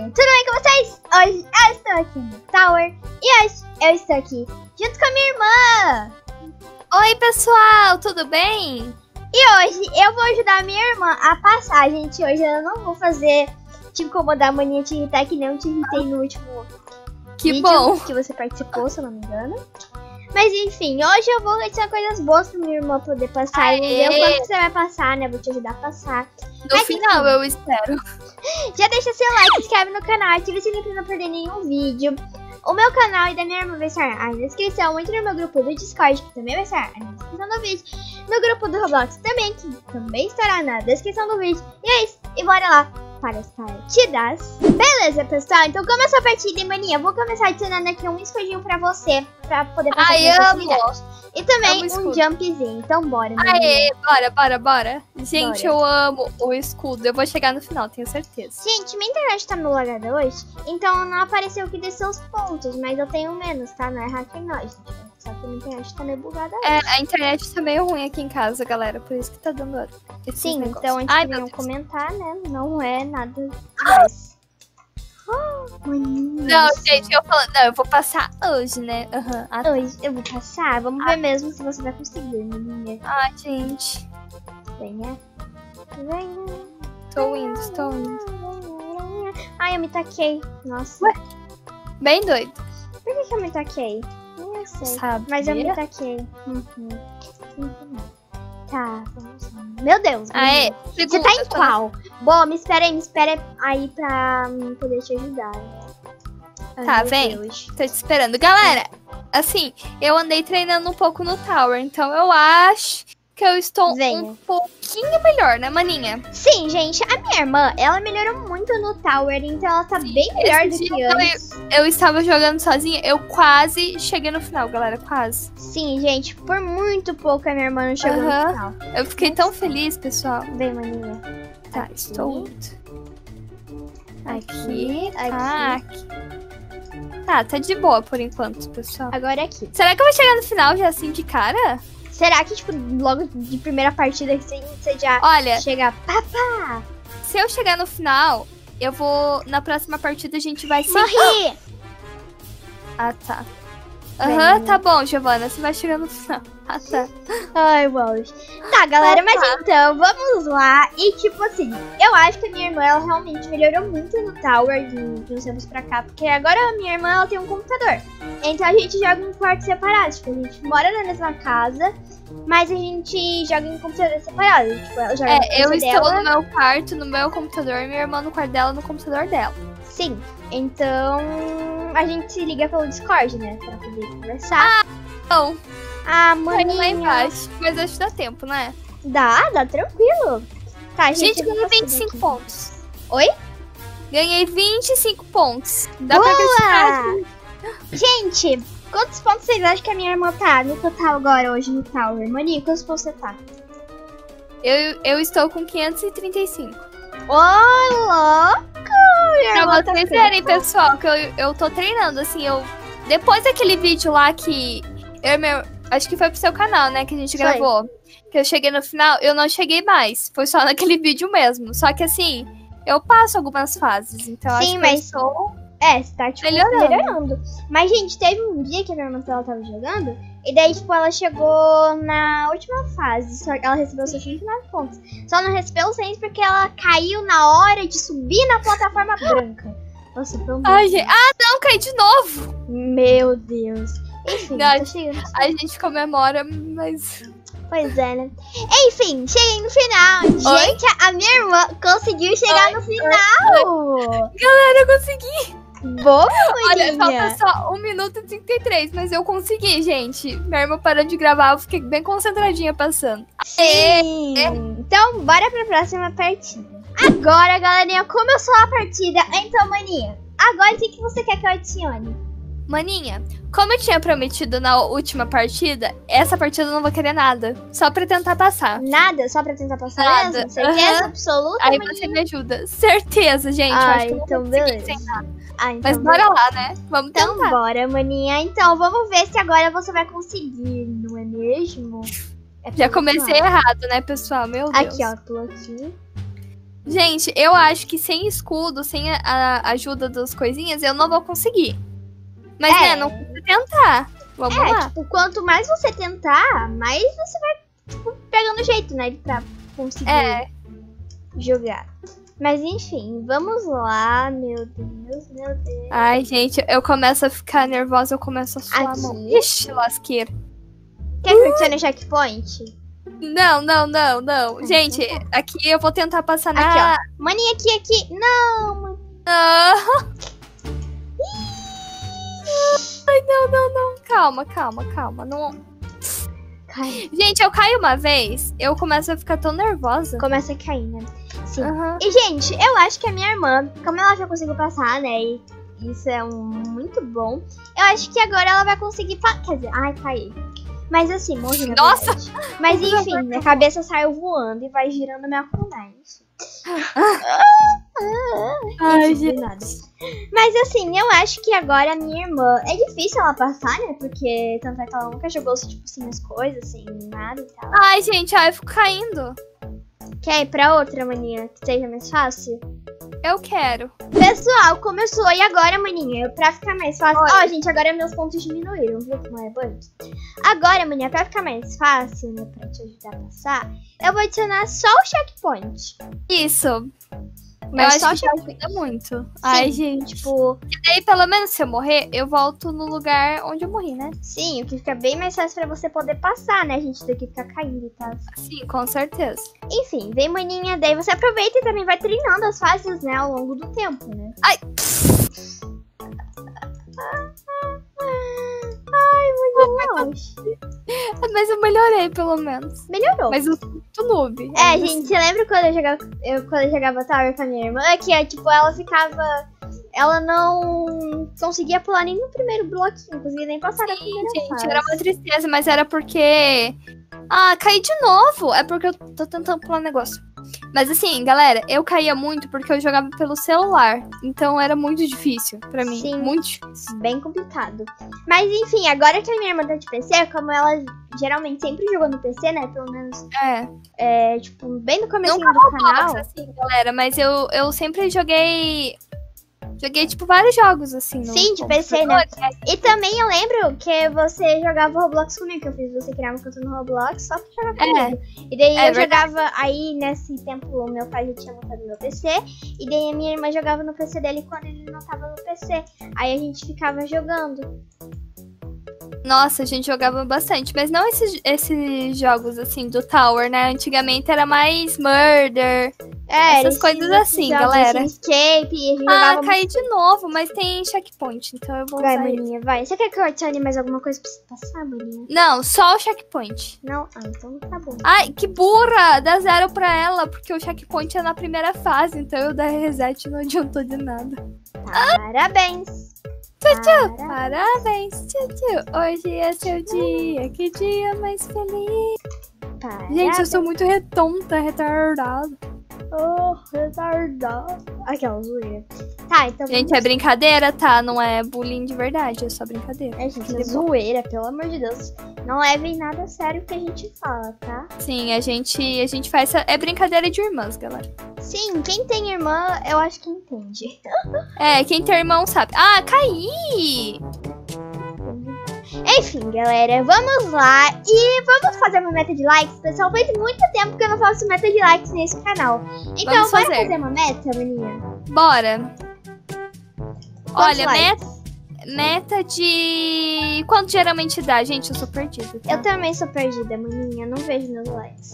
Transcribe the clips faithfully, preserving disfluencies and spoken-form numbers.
tudo bem com vocês? Hoje eu estou aqui no Tower e hoje eu estou aqui junto com a minha irmã. Oi pessoal, tudo bem? E hoje eu vou ajudar a minha irmã a passar, gente. Hoje eu não vou fazer te incomodar, maninha, te irritar, que nem eu te irritei no último que vídeo bom que você participou, se eu não me engano. Mas enfim, hoje eu vou ensinar coisas boas pra minha irmã poder passar. Aê. E ver o quanto você vai passar, né? Vou te ajudar a passar. No Mas, final enfim, eu espero. já deixa seu like, se inscreve no canal, ativa o sininho pra não perder nenhum vídeo. O meu canal e da minha irmã vai estar aí na descrição. Entre no meu grupo do Discord, que também vai estar aí na descrição do vídeo. No grupo do Roblox também, que também estará na descrição do vídeo. E é isso, e bora lá para as partidas. Beleza, pessoal, então começou a partida, e maninha, eu vou começar adicionando aqui um escudinho pra você, pra poder passar Ai, com amo. facilidade. E também Amo um escudo. jumpzinho, então bora, maninha. Aê, bora, bora, bora. Gente, Bora. eu amo o escudo. Eu vou chegar no final, tenho certeza. Gente, minha internet tá meio lagada hoje, então não apareceu que desceu os pontos, mas eu tenho menos, tá? Não é hack em nós, gente. Só que minha internet tá meio bugada hoje. É, a internet tá meio ruim aqui em casa, galera. Por isso que tá dando esse Sim, negócio. então antes Ai, de meu não Deus. comentar, né? Não é nada demais. Oh, maninha. Não, gente, eu falando. Não, eu vou passar hoje, né? Aham. Ah, Hoje eu vou passar. Vamos ver mesmo se você vai conseguir, maninha. Ai, gente. Venha. Venha. Tô indo, estou indo. Ai, eu me taquei. Nossa. Ué? Bem doido. Por que, que eu me taquei? Não sei. Sabe? Mas eu me taquei. Uhum. Uhum. Tá, vamos lá. Meu Deus. Aê, menina. Você segunda, tá em tô- qual? Bom, me espera aí, me espera aí pra hum, poder te ajudar. Ai, Tá, meu vem. Deus. Tô te esperando. Galera, assim, eu andei treinando um pouco no Tower, então eu acho que eu estou Venha. um pouquinho melhor, né, maninha? Sim, gente, a minha irmã, ela melhorou muito no Tower, então ela tá bem melhor do esse que dia antes. Eu estava jogando sozinha, eu quase cheguei no final, galera, quase. Sim, gente, por muito pouco a minha irmã não chegou Aham. no final. Eu fiquei tão feliz, pessoal. Vem, maninha. Tá, Aqui. estou indo. Aqui, Aqui, tá, aqui. Tá, tá de boa por enquanto, pessoal. Agora é aqui. Será que eu vou chegar no final já assim de cara? Será que, tipo, logo de primeira partida que você já Olha, chega... Papá! se eu chegar no final, eu vou. Na próxima partida a gente vai se. Morri! Ah, tá. Bem. Aham, tá bom, Giovana. Você vai chegar no final. Ah, tá. Ai, Wallace. Tá, galera, mas Tá. então, vamos lá. E, tipo assim, eu acho que a minha irmã, ela realmente melhorou muito no Tower de, de uns tempos pra cá. Porque agora a minha irmã, ela tem um computador. Então a gente joga em quartos separados. Tipo, a gente mora na mesma casa, mas a gente joga em computadores separados. Tipo, ela joga no É, eu quarto estou dela. no meu quarto, no meu computador, e minha irmã no quarto dela, no computador dela. Sim, então a gente se liga pelo Discord, né? Pra poder conversar. Não, Ah, tá indo lá maninha. embaixo. Mas acho que dá tempo, né? Dá, dá tranquilo. Tá, Gente, gente, eu ganhei vou vinte e fazer cinco aqui. pontos. Oi? Ganhei vinte e cinco pontos. Dá Boa! pra acreditar? Gente, quantos pontos vocês acham que a minha irmã tá no total agora, hoje, no Tower? Maninha, quantos pontos você tá? Eu, eu estou com quinhentos e trinta e cinco. Ô, louco! Minha Pra irmã tá vocês feia. verem, pessoal, que eu, eu tô treinando, assim, eu... Depois daquele vídeo lá que eu e meu... Acho que foi pro seu canal, né, que a gente Foi. gravou. Que eu cheguei no final, eu não cheguei mais. Foi só naquele vídeo mesmo. Só que, assim, eu passo algumas fases. Então, Sim, acho que mas- eu estou... É, você tá, tipo, Melhorando. melhorando. Mas, gente, teve um dia que a minha irmã ela tava jogando, e daí, tipo, ela chegou na última fase, só que ela recebeu seus vinte e nove pontos. Só não recebeu os cem porque ela caiu na hora de subir na plataforma branca. Nossa, pelo amor Ai, de gente... Ah, não, caí de novo! Meu Deus. Enfim, Não, tô chegando. A gente comemora, mas... Pois é, né? Enfim, cheguei no final. Oi? Gente, a minha irmã conseguiu chegar Oi, no final. Galera, eu consegui! Boa, Olha, maninha. falta só um minuto e trinta e três, mas eu consegui, gente. Minha irmã parou de gravar, eu fiquei bem concentradinha passando. Sim. Então, bora pra próxima partida. Agora, galerinha, começou a partida. Então, maninha, agora o que que você quer que eu adicione? Maninha, como eu tinha prometido na última partida, essa partida eu não vou querer nada. Só pra tentar passar. Nada, só pra tentar passar Nada. mesmo? Certeza Aham. absoluta, Aí maninha? você me ajuda. Certeza, gente. eu Ah, acho que eu não então vou conseguir beleza. sem nada. Ah, então Mas beleza. bora lá, né? Vamos Então, tentar. bora, maninha. Então, vamos ver se agora você vai conseguir, não é mesmo? É Já pelo comecei lado. errado, né, pessoal? Meu Deus. Aqui, ó, tô aqui. Gente, eu acho que sem escudo, sem a, a ajuda das coisinhas, eu não vou conseguir. Mas, É. né, não precisa tentar. Vamos É, lá. tipo, quanto mais você tentar, mais você vai, tipo, pegando jeito, né? Pra conseguir É. jogar. Mas enfim, vamos lá. Meu Deus, meu Deus. Ai, gente, eu começo a ficar nervosa, eu começo a suar a Aqui. mão. Ixi, lasqueira. Quer que eu adicione checkpoint? Não, não, não, não. Gente, aqui eu vou tentar passar na... Aqui, ó. Maninha, aqui, aqui. Não, mano. Ah. Ai, não, não, não. Calma, calma, calma. Não... Cai. Gente, eu caio uma vez, eu começo a ficar tão nervosa. Começa a cair, né? Sim. Aham. E, gente, eu acho que a minha irmã, como ela já conseguiu passar, né? E isso é um, muito bom. Eu acho que agora ela vai conseguir... Pa... Quer dizer, ai, caí. Mas assim, morri na Nossa! verdade. Mas enfim, minha cabeça saiu voando e vai girando minha kunai. Ai, Enfim, gente. nada. Mas assim, eu acho que agora a minha irmã... É difícil ela passar, né? Porque tanto é que ela nunca jogou, tipo, assim, as coisas, assim, nada e tal. Ai, gente, ai, eu fico caindo. Quer ir pra outra, maninha? Que seja mais fácil? Eu quero. Pessoal, começou. E agora, maninha? Pra ficar mais fácil... Ó, gente, agora meus pontos diminuíram, viu? Como é bom. Agora, maninha, pra ficar mais fácil, né? Pra te ajudar a passar, eu vou adicionar só o checkpoint. Isso. Mas eu só acho que ajuda muito. Ai, gente. Tipo, E aí, pelo menos, se eu morrer, eu volto no lugar onde eu morri, né? sim, o que fica bem mais fácil pra você poder passar, né? A gente daqui ficar caindo e tal. Sim, com certeza. Enfim, vem, maninha. Daí você aproveita e também vai treinando as fases, né? Ao longo do tempo, né? Ai! Ai, maninha. Mas eu melhorei, pelo menos. Melhorou. Mas eu sou muito noob. É, ainda gente, você lembra quando eu jogava, eu, quando eu jogava Tower com a minha irmã? Que, é, tipo, ela ficava... Ela não conseguia pular nem no primeiro bloquinho, não conseguia nem passar na Sim, primeira gente, fase. era uma tristeza, mas era porque... Ah, caí de novo. É porque eu tô tentando pular um negócio. Mas assim, galera, eu caía muito porque eu jogava pelo celular. Então era muito difícil pra mim. Sim. Muito difícil. Bem complicado. Mas enfim, agora que a minha irmã tá de P C, como ela geralmente sempre jogou no P C, né? Pelo menos, É. é, tipo, bem no começo Nunca do canal. Roblox, assim, galera. Mas eu, eu sempre joguei... Joguei, tipo, vários jogos, assim. No Sim, de P C, né? computador. E também eu lembro que você jogava Roblox comigo, que eu fiz você criar uma conta no Roblox só pra jogar É. comigo. E daí É eu verdade. jogava, aí nesse tempo o meu pai já tinha montado meu P C, e daí a minha irmã jogava no P C dele quando ele não tava no P C. Aí a gente ficava jogando. Nossa, a gente jogava bastante. Mas não esses, esses jogos, assim, do Tower, né? Antigamente era mais Murder. É, Essas esses- coisas esses assim, jogos galera. assim, Escape, e a gente Ah, jogava caí de novo, mas tem checkpoint, então eu vou Vai, usar isso. maninha, vai. Você quer que eu adicione mais alguma coisa pra você passar, maninha? Não, só o checkpoint. Não? Ah, então tá bom. Ai, que burra! Dá zero pra ela, porque o checkpoint é na primeira fase, então eu dar reset não adiantou de nada. Parabéns! Tchau, tchau! Para- Parabéns, tchau, tchau! Hoje é seu dia, que dia mais feliz! Parabéns. Gente, eu sou muito retonta, retardada. Oh, retardado. Aquela zoeira. Tá, então Gente, é vamos... brincadeira, tá? Não é bullying de verdade, é só brincadeira. É, gente, é zoeira, pelo amor de Deus. Não levem nada a sério o que a gente fala, tá? Sim, a gente, a gente faz... É brincadeira de irmãs, galera. Sim, quem tem irmã, eu acho que entende. É, quem tem irmão sabe. Ah, caí! Enfim, galera, vamos lá e vamos fazer uma meta de likes. Pessoal, faz muito tempo que eu não faço meta de likes nesse canal. Então, Vamos bora fazer. fazer uma meta, maninha? Bora. Quantos Olha, likes? meta, meta de... Quanto geralmente dá? Gente, eu sou perdida. Tá? Eu também sou perdida, maninha. Não vejo meus likes.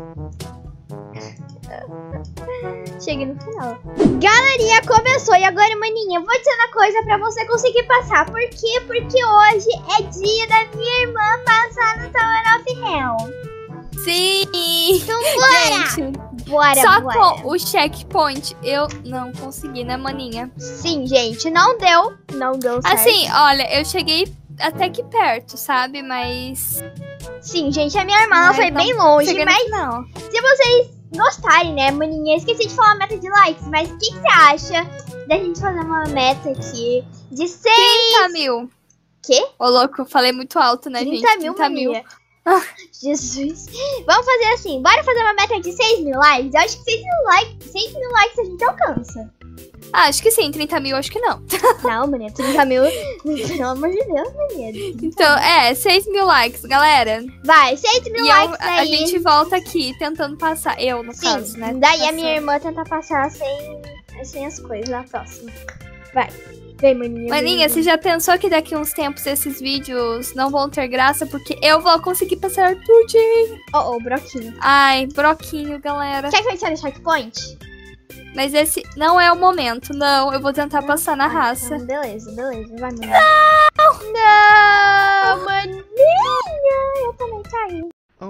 Cheguei no final. Galerinha, começou. E agora, maninha, eu vou dizer uma coisa pra você conseguir passar. Por quê? Porque hoje é dia da minha irmã passar no Tower of Hell. Sim! Então, bora! Gente, Bora, só bora. com o checkpoint eu não consegui, né, maninha? Sim, gente, não deu. Não deu certo. Assim, olha, eu cheguei até que perto, sabe? Mas... Sim, gente, a minha irmã ela Ai, foi não bem longe, cheguei no mas final. se vocês gostarem, né, maninha, eu esqueci de falar a meta de likes, mas o que, que você acha da gente fazer uma meta aqui de seis... trinta mil. Quê? Ô, louco, eu falei muito alto, né, gente? trinta mil, maninha. Jesus. Vamos fazer assim, bora fazer uma meta de seis mil likes? Eu acho que seis mil likes, seis mil likes a gente alcança. Ah, acho que sim, trinta mil acho que não. Não, mané, trinta mil, pelo amor de Deus, mané. Então, é, seis mil likes, galera. Vai, seis mil E likes eu, aí. a gente volta aqui tentando passar, eu no Sim, caso, né? daí a Passando. minha irmã tenta passar sem, sem as coisas na próxima. Vai, vem, maninha. Maninha, você já pensou que daqui uns tempos esses vídeos não vão ter graça? Porque eu vou conseguir passar tudinho. Oh, oh, broquinho. Ai, broquinho, galera. Quer que eu tire o checkpoint? Mas esse não é o momento, não. Eu vou tentar passar na Ah, raça. então, beleza, beleza, vai, maninha. Não! Não, maninha! Eu também caí.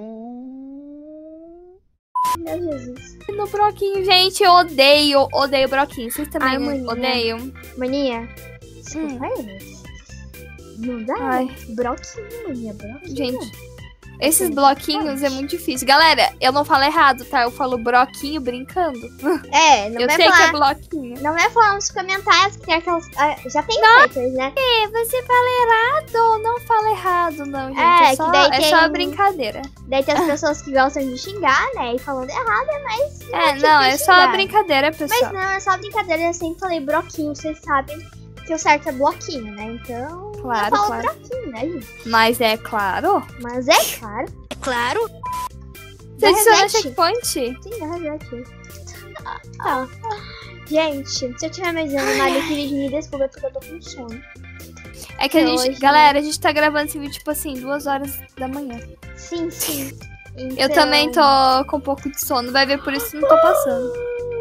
Meu Jesus. No broquinho, gente, eu odeio, odeio broquinho. Vocês também Ai, né? maninha. odeiam? Maninha, desculpa aí. Não dá, Ai. né? Broquinho, maninha, broquinho. Gente, esses bloquinhos é muito difícil. Galera, eu não falo errado, tá? Eu falo broquinho brincando. É, não eu vai sei falar... que é bloquinho. Não vai falar nos comentários que tem aquelas... ah, já tem haters, né? É, você fala errado, não fala errado, não, gente. É, É, só, que daí é tem- só brincadeira. Daí tem as pessoas que gostam de xingar, né? E falando errado, é mais... É, tipo não, é de só xingar. brincadeira, Mas pessoal. não, é só brincadeira. Eu sempre falei broquinho, vocês sabem que o certo é bloquinho, né? Então, Claro, eu falo claro. broquinho, né, gente? Mas é claro. Mas é claro. É claro. Você adiciona reset. checkpoint? Sim, dá reset. Tá. Gente, se eu tiver mais um nada aqui, vídeo, me desculpa porque eu tô com sono. É que a gente, Hoje- galera, a gente tá gravando esse vídeo, tipo assim, duas horas da manhã. Sim, sim. Eu Então- também tô com um pouco de sono, vai ver por isso que não tô passando.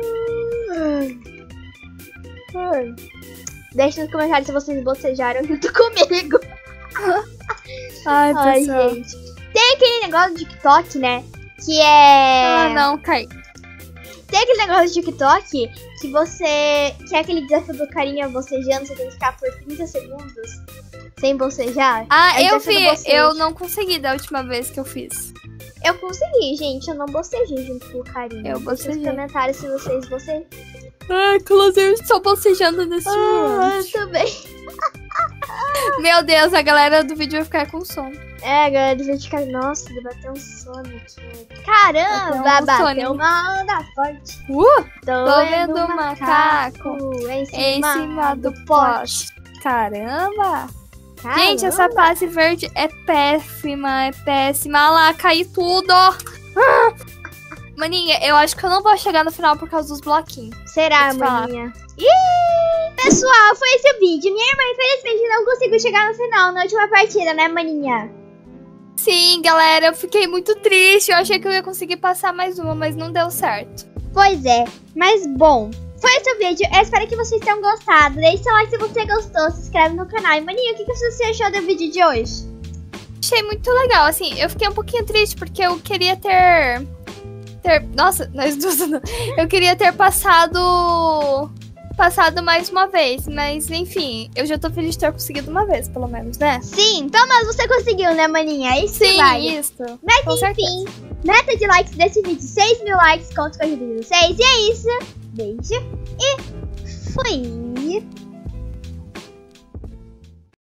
Ai. Deixa nos comentários se vocês bocejaram junto comigo. Ai, Ai, pessoal. gente. Tem aquele negócio do TikTok, né? Que é... Ah, não, cai. Tem aquele negócio do TikTok que você... Que é aquele desafio do carinha bocejando. Você tem que ficar por trinta segundos sem bocejar. Ah, É o eu desafio vi, do bocejo. eu não consegui da última vez que eu fiz. Eu consegui, gente. Eu não bocejei junto com o carinha. Eu Deixa nos bocejei. comentários se vocês bocejam. Ai, inclusive, estou bocejando nesse Ah, momento. também. Meu Deus, a galera do vídeo vai ficar com sono. É, galera, do vídeo ficar... Nossa, bateu um sono aqui. Caramba, Bateu um bateu soninho. uma onda forte. Uh, Tô, tô vendo vendo um um macaco macaco em em cima, cima do do poste. poste. Caramba! Caramba. Gente, essa fase verde é péssima, é péssima. Olha lá, caiu tudo. Ah! Maninha, eu acho que eu não vou chegar no final por causa dos bloquinhos. Será, Vou te falar. maninha? Ih, pessoal, foi esse o vídeo. Minha irmã, infelizmente, não conseguiu chegar no final na última partida, né, maninha? Sim, galera, eu fiquei muito triste. Eu achei que eu ia conseguir passar mais uma, mas não deu certo. Pois é, mas bom, foi esse o vídeo. Eu espero que vocês tenham gostado. Deixe seu like se você gostou, se inscreve no canal. E, maninha, o que que você achou do vídeo de hoje? Achei muito legal, assim, eu fiquei um pouquinho triste porque eu queria ter... ter nossa, nós duas não. Eu queria ter passado... passado mais uma vez, mas enfim, eu já tô feliz de ter conseguido uma vez, pelo menos, né? Sim, pelo menos você conseguiu, né, maninha? É isso que Sim, vale. isso. Mas Com enfim, meta de likes desse vídeo, seis mil likes, conto com a ajuda de vocês. E é isso, beijo e fui!